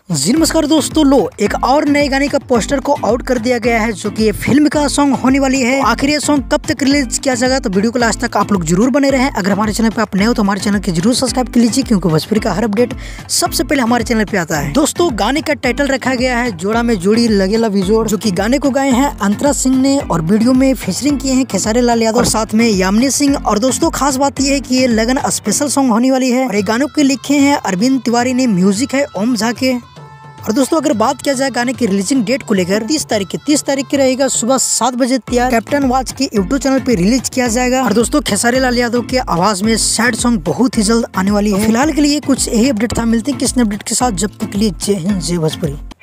जी नमस्कार दोस्तों, लो एक और नए गाने का पोस्टर को आउट कर दिया गया है जो कि ये फिल्म का सॉन्ग होने वाली है। आखिर ये सॉन्ग कब तक रिलीज किया जाएगा तो वीडियो को लास्ट तक आप लोग जरूर बने रहें। अगर हमारे चैनल पे आप नए हो तो हमारे चैनल की जरूर सब्सक्राइब कर लीजिए, क्योंकि भोजपुरी का हर अपडेट सबसे पहले हमारे चैनल पे आता है। दोस्तों गाने का टाइटल रखा गया है जोड़ा में जोड़ी लगेला बिजोड़, जो की गाने को गाए हैं अंतरा सिंह ने और वीडियो में फीचरिंग किए हैं खेसारी लाल यादव और साथ में यामिनी सिंह। और दोस्तों खास बात यह है कि ये लगन स्पेशल सॉन्ग होने वाली है और ये गानों के लिखे हैं अरविंद तिवारी ने, म्यूजिक है ओम झा के। और दोस्तों अगर बात किया जाए गाने की रिलीजिंग डेट को लेकर 30 तारीख की रहेगा सुबह 7 बजे तैयार कैप्टन वॉच के यूट्यूब चैनल पे रिलीज किया जाएगा। और दोस्तों खेसारी लाल यादव के आवाज में सैड सॉन्ग बहुत ही जल्द आने वाली है। फिलहाल के लिए कुछ यही अपडेट था, मिलते हैं किस अपडेट के साथ, जब तक के लिए जय हिंद जय भोजपुरी।